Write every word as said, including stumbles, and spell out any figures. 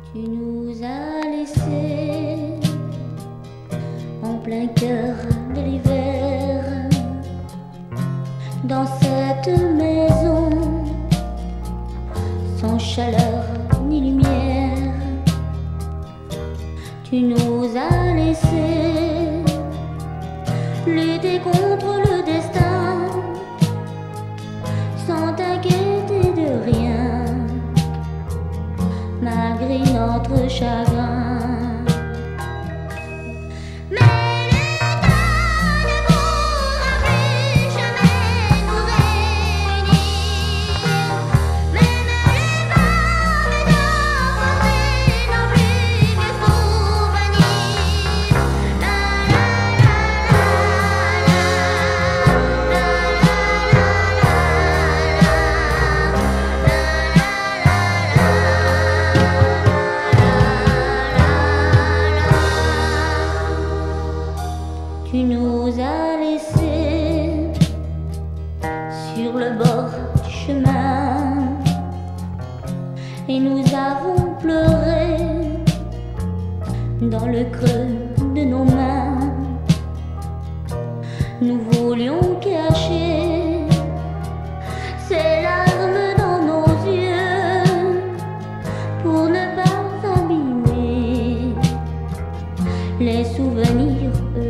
Tu nous as laissés en plein cœur de l'hiver, dans cette maison sans chaleur ni lumière. Tu nous as laissés lutter contre le destin sans t'inquiéter de rien, malgré notre chagrin. Tu nous as laissés sur le bord du chemin et nous avons pleuré dans le creux de nos mains. Nous voulions cacher ces larmes dans nos yeux pour ne pas abîmer les souvenirs heureux.